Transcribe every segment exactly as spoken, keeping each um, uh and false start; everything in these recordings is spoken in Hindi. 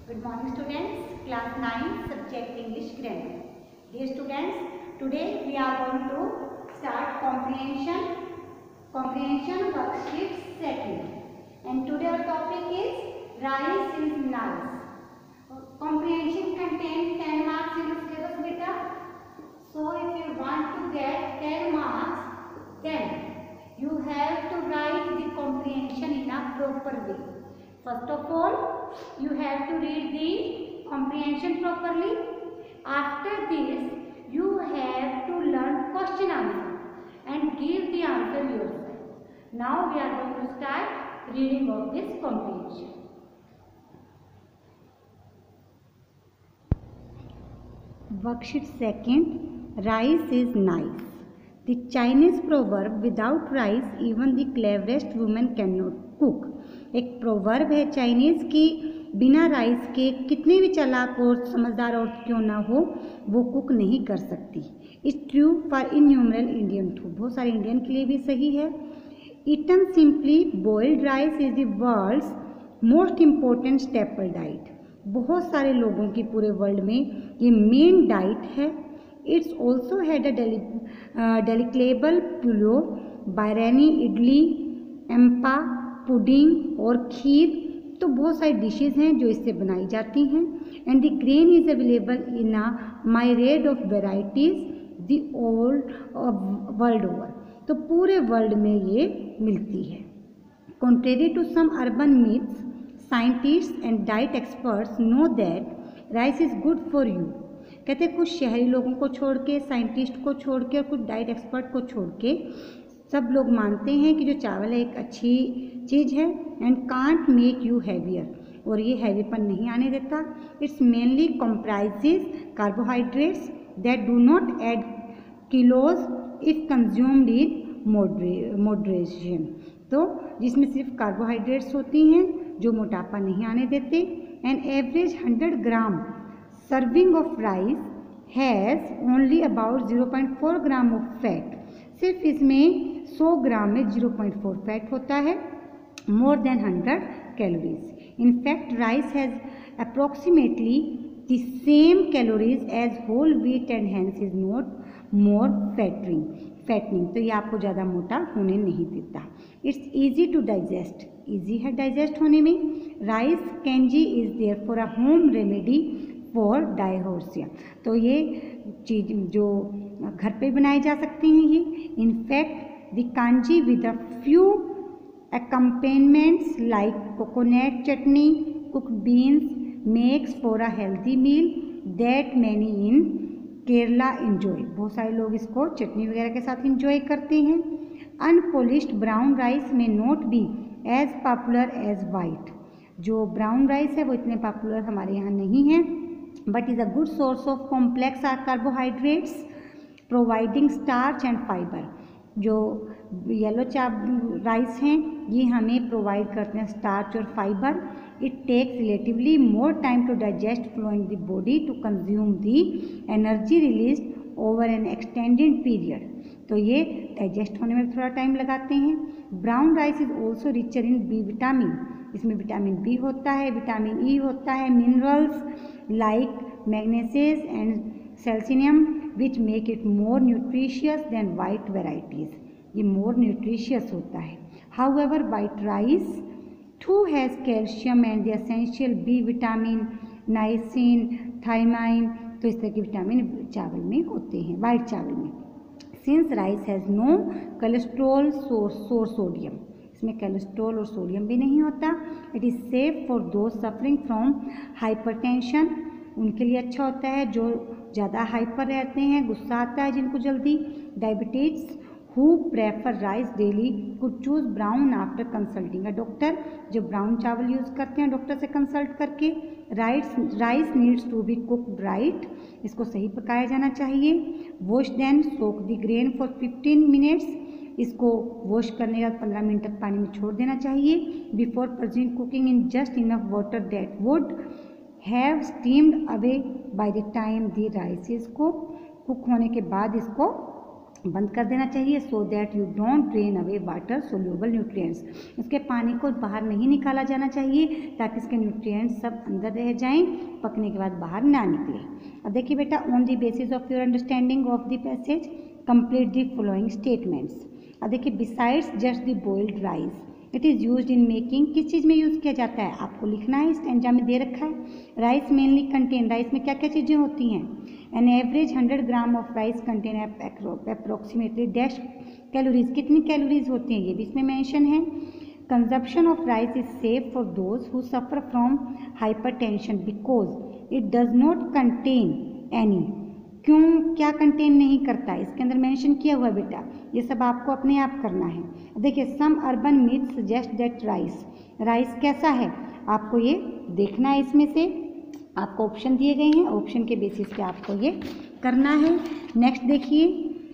Good morning students, class nine subject English grammar. Dear students, today we are going to start comprehension comprehension worksheet second. And today our topic is rice is nice. Comprehension contains ten marks in syllabus beta. So if you want to get ten marks, then you have to write the comprehension in a proper way. First of all, you have to read the comprehension properly. After this, you have to learn question answer and give the answer yourself. Now we are going to start reading of this comprehension. Worksheet second, rice is nice. The Chinese proverb, without rice even the cleverest woman cannot cook. एक प्रोवर्ब है चाइनीज की, बिना राइस के कितने भी चालाक और समझदार औरत क्यों ना हो वो कुक नहीं कर सकती. It's true for innumerable Indian too, बहुत सारे इंडियन के लिए भी सही है. Eaten simply boiled rice is the world's most important staple diet. बहुत सारे लोगों की पूरे वर्ल्ड में ये मेन डाइट है. It's also had a delectable pulao, biryani, idli, एम्पा, पुडिंग और खीर. तो बहुत सारी डिशेस हैं जो इससे बनाई जाती हैं. And the grain is available in a myriad of varieties the old world over. तो पूरे वर्ल्ड में ये मिलती है. Contrary to some urban myths, scientists and diet experts know that rice is good for you. कहते कुछ शहरी लोगों को छोड़ के, साइंटिस्ट को छोड़ के और कुछ डाइट एक्सपर्ट को छोड़ के सब लोग मानते हैं कि जो चावल है एक अच्छी चीज़ है. And can't make you heavier, और ये हैवीपन नहीं आने देता. It's mainly comprises carbohydrates that do not add kilos if consumed in moderation. तो जिसमें सिर्फ कार्बोहाइड्रेट्स होती हैं जो मोटापा नहीं आने देते. And average hundred gram serving of rice has only about zero point four gram of fat. सिर्फ इसमें सौ ग्राम में ज़ीरो पॉइंट फोर फैट होता है. More than hundred calories. In fact rice has approximately the same calories as whole wheat and hence is not more fattening fattening. तो ये आपको ज़्यादा मोटा होने नहीं देता. It's easy to digest, easy है डाइजेस्ट होने में. Rice kanji is there for a home remedy for diarrhoea. तो ये चीज़ जो घर पे बनाई जा सकती हैं ये. In fact the kanji with a few accompaniments like coconut chutney, cooked beans makes for a healthy meal that many in Kerala enjoy. बहुत सारे लोग इसको चटनी वगैरह के साथ enjoy करते हैं. Unpolished brown rice may not be as popular as white. जो brown rice है वो इतने popular हमारे यहाँ नहीं है, but is a good source of complex carbohydrates providing starch and fiber. जो येलो चा राइस हैं ये हमें प्रोवाइड करते हैं स्टार्च और fibre. It takes relatively more time to digest, flowing the body to consume the energy release over an extended period. तो ये डाइजेस्ट होने में थोड़ा टाइम लगाते हैं. Brown rice is also richer in B vitamin. इसमें विटामिन बी होता है, विटामिन ई होता है, minerals like magnesium and selenium which make it more nutritious than white varieties. ये मोर न्यूट्रिशियस होता है. However white rice too has calcium and the essential B vitamin, niacin, thiamine. तो इस तरह के विटामिन चावल में होते हैं, वाइट चावल में. Since rice has no cholesterol or sodium, इसमें कोलेस्ट्रॉल और सोडियम भी नहीं होता. It is safe for those suffering from hypertension. उनके लिए अच्छा होता है जो ज़्यादा हाइपर रहते हैं, गुस्सा आता है जिनको जल्दी. Diabetes who prefer rice daily could choose brown after consulting a doctor. जो ब्राउन चावल यूज़ करते हैं डॉक्टर से कंसल्ट करके. Rice rice needs to be cooked right, इसको सही पकाया जाना चाहिए. Wash then soak the grain for fifteen minutes. इसको वॉश करने के बाद पंद्रह मिनट तक पानी में छोड़ देना चाहिए. Before proceed cooking in just enough water that would have steamed away by the time the rice. इसको कुक होने के बाद इसको बंद कर देना चाहिए so that you don't drain away water soluble nutrients. इसके पानी को बाहर नहीं निकाला जाना चाहिए ताकि इसके न्यूट्रिएंट्स सब अंदर रह जाएं, पकने के बाद बाहर ना निकले। अब देखिए बेटा, on the basis of your understanding of the passage complete the following statements. अब देखिए, besides just the boiled rice it is used in making, किस चीज़ में यूज़ किया जाता है आपको लिखना है, स्टैंजा में दे रखा है। राइस मेनली कंटेन, राइस में क्या क्या चीज़ें होती हैं। An average hundred gram of rice contain approximately dash calories, कितनी कैलोरीज होती हैं ये भी इसमें मेंशन है। Consumption of rice is safe for those who suffer from hypertension because it does not contain any, क्यों क्या कंटेन नहीं करता, इसके अंदर मेंशन किया हुआ है बेटा, ये सब आपको अपने आप करना है। देखिए, some urban myths suggest that rice, rice कैसा है आपको ये देखना है, इसमें से आपको ऑप्शन दिए गए हैं, ऑप्शन के बेसिस पे आपको ये करना है। नेक्स्ट देखिए,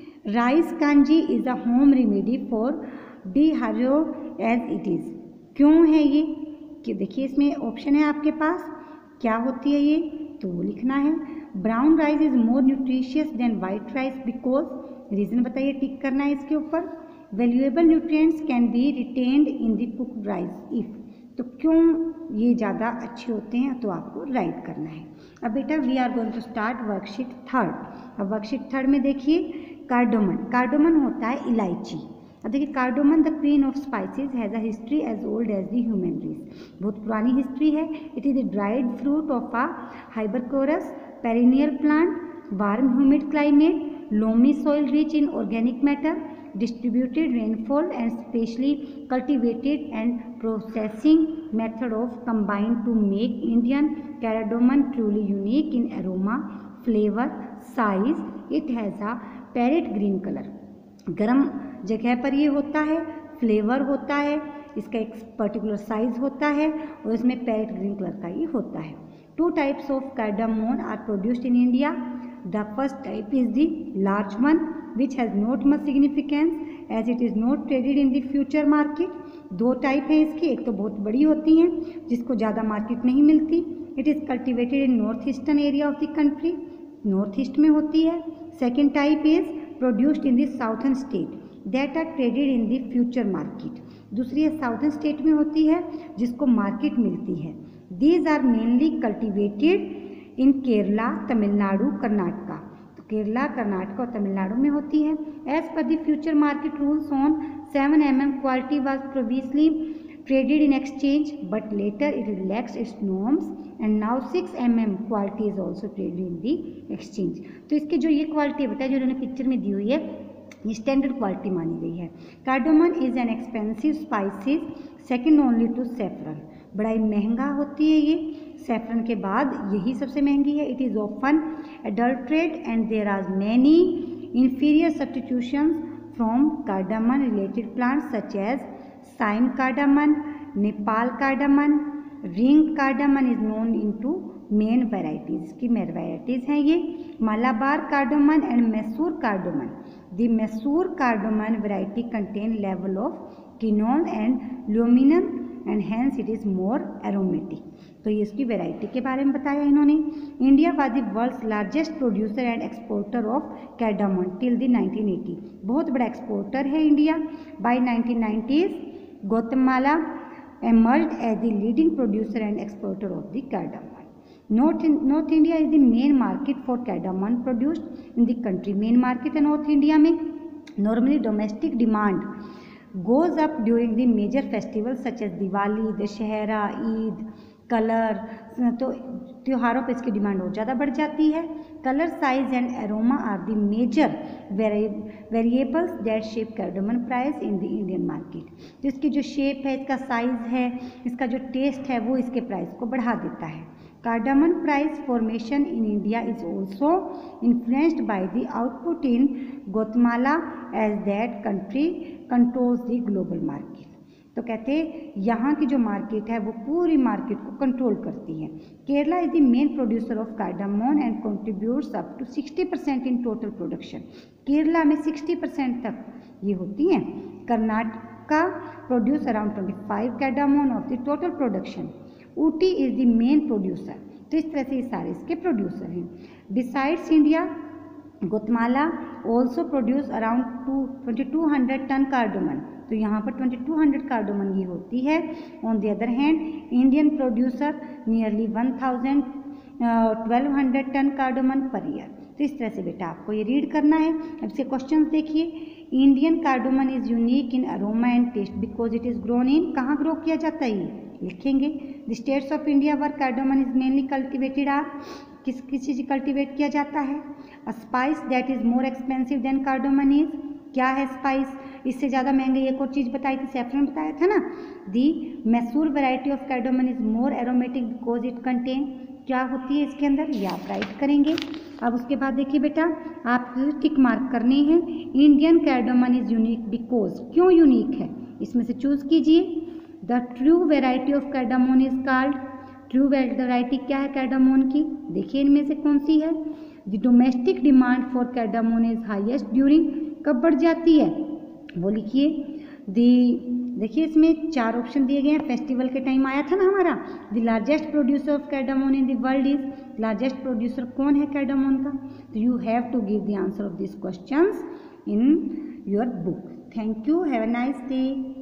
rice kanji is a home remedy for dehydro as it is, क्यों है ये कि देखिए इसमें ऑप्शन है आपके पास, क्या होती है ये तो वो लिखना है। Brown rice is more nutritious than white rice because, reason बताइए, टिक करना है इसके ऊपर। Valuable nutrients can be retained in the cooked rice if, तो क्यों ये ज़्यादा अच्छे होते हैं तो आपको राइट करना है। अब बेटा we are going to start worksheet third. अब वर्कशीट थर्ड में देखिए, कार्डोमन, कार्डोमन होता है इलायची। अब देखिए, cardamom the queen of spices has a history as old as the human race, बहुत पुरानी हिस्ट्री है। It is the dried fruit of a हाइबरकोरस perennial plant, warm humid climate, loamy soil rich in organic matter, distributed rainfall and specially cultivated and processing method of combined to make Indian cardamom truly unique in aroma, flavor, size. It has a parrot green color. गर्म जगह पर ये होता है, फ्लेवर होता है, इसका एक पर्टिकुलर साइज होता है और इसमें पैरेट ग्रीन कलर का ये होता है। Two types of cardamom are produced in India. The first type is the large one, which has not much significance as it is not traded in the future market. दो टाइप हैं इसकी, एक तो बहुत बड़ी होती हैं जिसको ज़्यादा मार्केट नहीं मिलती। It is cultivated in north eastern area of the country, north east में होती है। Second type is produced in the southern state that are traded in the future market. दूसरी है साउथर्न स्टेट में होती है जिसको मार्केट मिलती है। These are mainly cultivated in Kerala, Tamil Nadu, Karnataka, तो केरला, कर्नाटका और तमिलनाडु में होती है। As per the future market rules on seven millimeter quality was previously traded in exchange, but later it relaxed its norms and now six millimeter quality is also traded in the exchange. तो इसके जो ये क्वालिटी है बेटा जो उन्होंने पिक्चर में दी हुई है, ये स्टैंडर्ड क्वालिटी मानी गई है। Cardamom is an expensive spices second only to saffron, बड़ा ही महंगा होती है ये, सेफ्रन के बाद यही सबसे महंगी है। It is often adulterate and there are many inferior substitutions from cardamom related plants such as Siam cardamom, Nepal cardamom, ring cardamom is known into main varieties की मेन varieties हैं ये, Malabar cardamom and Mysore cardamom. The Mysore cardamom variety contain level of quinone and luminol and hence it is more aromatic. तो ये इसकी वैरायटी के बारे में बताया इन्होंने। India was the world's largest producer and exporter of cardamom till the nineteen eighty, बहुत बड़ा एक्सपोर्टर है India. By nineteen nineties Guatemala emerged as the leading producer and exporter of the cardamom. North, North India is the main market for cardamom produced in the country. Main market है North India में। Normally domestic demand goes up during the major festivals such as Diwali, Dussehra, Eid, colour, तो त्योहारों पे इसकी डिमांड और ज़्यादा बढ़ जाती है। Colour, size and aroma are the major variables that shape cardamom price in the Indian market. तो इसकी जो शेप है, इसका साइज है, इसका जो टेस्ट है, वो इसके प्राइस को बढ़ा देता है। Cardamom price formation in India is also influenced by the output in Guatemala as that country controls the global market. तो कहते हैं यहाँ की जो मार्केट है वो पूरी मार्केट को कंट्रोल करती है। Kerala is the main producer of cardamom and contributes up to sixty percent in total production. Kerala में सिक्सटी परसेंट तक ये होती हैं। Karnataka produce around twenty five cardamom of the total production. Ooty is the main producer. तो इस तरह से ये सारे इसके प्रोड्यूसर हैं। Besides India Guatemala also produce around two twenty two hundred tonne cardamom, तो यहाँ पर ट्वेंटी टू हंड्रेड कार्डोमन की होती है। On the other hand Indian producer nearly one thousand twelve hundred tonne cardamom per year. तो इस तरह से बेटा आपको ये रीड करना है। अब इसके क्वेश्चन देखिए, Indian cardamom is unique in aroma and taste because it is grown in, कहाँ ग्रो किया जाता है ये लिखेंगे। The states of India where cardamom is mainly cultivated are, किस किस चीज़ कल्टिवेट किया जाता है। A spice that is more expensive than cardamom is, क्या है स्पाइस, इससे ज़्यादा महंगी एक और चीज़ बताई थी, सैफरन बताया था ना। The Mysore variety of cardamom is more aromatic because it contain, क्या होती है इसके अंदर, ये आप राइट करेंगे। अब उसके बाद देखिए बेटा आप टिक मार्क करने हैं। Indian cardamom is unique because, क्यों यूनिक है, इसमें से चूज कीजिए। The true variety of cardamom is called, true variety क्या है कार्डामोन की, देखिए इनमें से कौन सी है। The domestic demand for cardamom is highest during, कब बढ़ जाती है वो लिखिए। दी देखिए इसमें चार ऑप्शन दिए गए हैं, फेस्टिवल के टाइम आया था ना हमारा। The largest producer of cardamom in the world is, largest producer कौन है कार्डामोन का, तो you have to give the answer of this questions in your book. Thank you, have a nice day.